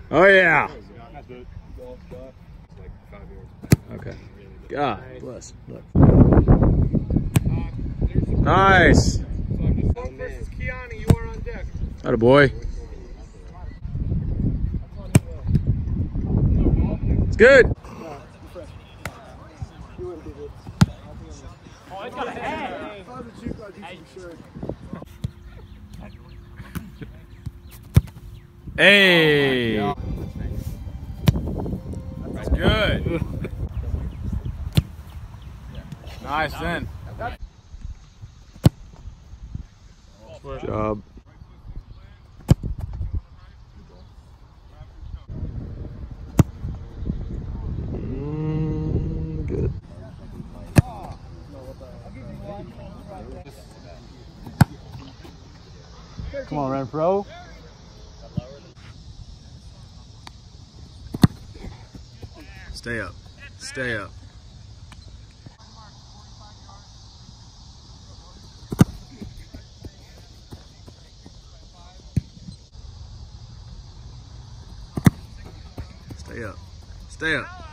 Oh yeah. Okay. God bless. Look. Nice. So I'm just Funk versus Kiani. You are on deck. Atta boy. It's good. Oh, it's got a head. Hey. That's good. Nice then. Good job. Good. Come on, Renfro. Stay up. Stay up. Stay up. Stay up.